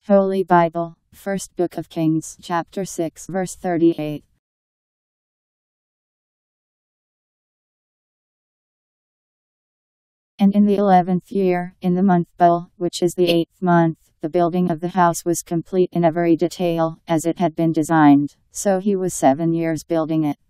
Holy Bible, First Book of Kings, chapter 6, verse 38. And in the 11th year, in the month Bul, which is the 8th month, the building of the house was complete in every detail, as it had been designed. So he was 7 years building it.